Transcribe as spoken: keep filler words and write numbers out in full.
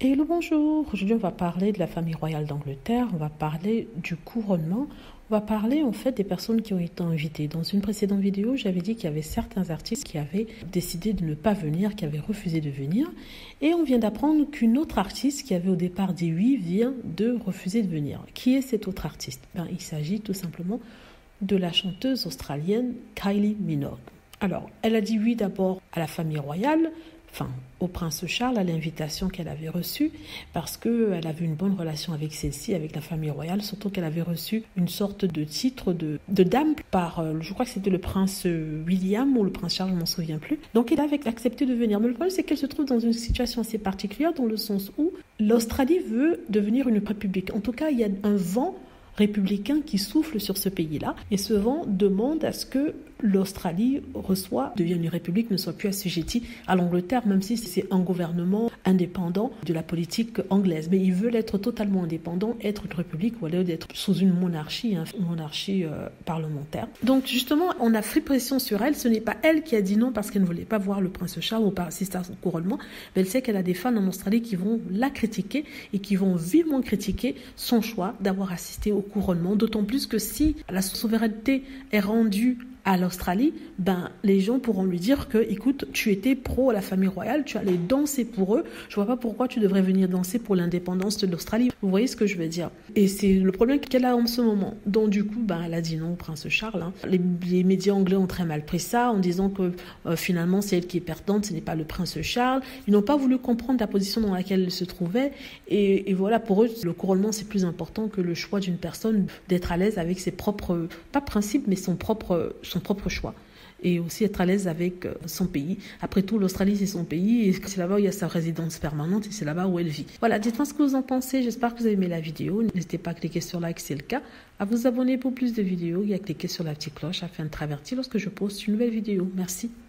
Et le bonjour, aujourd'hui on va parler de la famille royale d'Angleterre, on va parler du couronnement, on va parler en fait des personnes qui ont été invitées. Dans une précédente vidéo, j'avais dit qu'il y avait certains artistes qui avaient décidé de ne pas venir, qui avaient refusé de venir. Et on vient d'apprendre qu'une autre artiste qui avait au départ dit oui vient de refuser de venir. Qui est cette autre artiste? Ben, il s'agit tout simplement de la chanteuse australienne Kylie Minogue. Alors, elle a dit oui d'abord à la famille royale, enfin au prince Charles, à l'invitation qu'elle avait reçue, parce qu'elle avait une bonne relation avec celle-ci, avec la famille royale, surtout qu'elle avait reçu une sorte de titre de, de dame par, euh, je crois que c'était le prince William ou le prince Charles, je ne m'en souviens plus. Donc elle avait accepté de venir. Mais le problème, c'est qu'elle se trouve dans une situation assez particulière, dans le sens où l'Australie veut devenir une république. En tout cas, il y a un vent républicain qui souffle sur ce pays-là, et ce vent demande à ce que l'Australie reçoit, devienne une république, ne soit plus assujettie à l'Angleterre, même si c'est un gouvernement indépendant de la politique anglaise. Mais ils veulent être totalement indépendants, être une république, ou aller d'être sous une monarchie, hein, une monarchie euh, parlementaire. Donc justement, on a fait pression sur elle. Ce n'est pas elle qui a dit non parce qu'elle ne voulait pas voir le prince Charles ou pas assister à son couronnement, mais elle sait qu'elle a des fans en Australie qui vont la critiquer et qui vont vivement critiquer son choix d'avoir assisté au couronnement, d'autant plus que si la souveraineté est rendue à l'Australie, ben, les gens pourront lui dire que, écoute, tu étais pro à la famille royale, tu allais danser pour eux, je vois pas pourquoi tu devrais venir danser pour l'indépendance de l'Australie. Vous voyez ce que je veux dire? Et c'est le problème qu'elle a en ce moment. Donc du coup, ben, elle a dit non au prince Charles. Hein. Les, les médias anglais ont très mal pris ça, en disant que euh, finalement c'est elle qui est perdante, ce n'est pas le prince Charles. Ils n'ont pas voulu comprendre la position dans laquelle elle se trouvait. Et, et voilà, pour eux, le couronnement c'est plus important que le choix d'une personne d'être à l'aise avec ses propres, pas principes, mais son propre, son propre choix. Et aussi être à l'aise avec son pays. Après tout, l'Australie, c'est son pays, et c'est là-bas où il y a sa résidence permanente, et c'est là-bas où elle vit. Voilà, dites-moi ce que vous en pensez. J'espère que vous avez aimé la vidéo. N'hésitez pas à cliquer sur like si c'est le cas, à vous abonner pour plus de vidéos et à cliquer sur la petite cloche afin de être averti lorsque je poste une nouvelle vidéo. Merci.